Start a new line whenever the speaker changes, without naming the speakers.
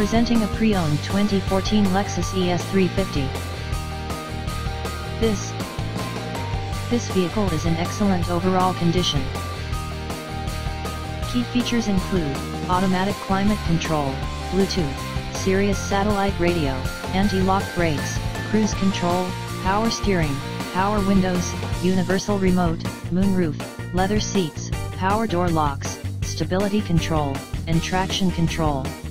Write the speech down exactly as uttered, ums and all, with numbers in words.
Presenting a pre-owned twenty fourteen Lexus E S three fifty. This, this vehicle is in excellent overall condition. Key features include automatic climate control, Bluetooth, Sirius satellite radio, anti-lock brakes, cruise control, power steering, power windows, universal remote, moonroof, leather seats, power door locks, stability control, and traction control.